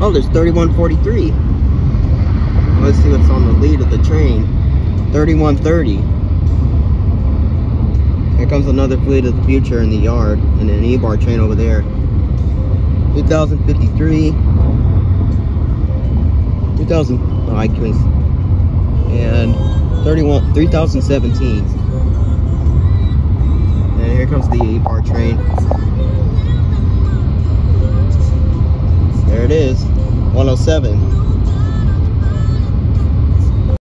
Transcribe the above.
Oh, there's 3143. Let's see what's on the lead of the train. 3130. Here comes another Fleet of the Future in the yard, and an E-bar train over there. 2053. 2000. Oh, I can't. And 3017. And here comes the E-bar train. There it is. 107.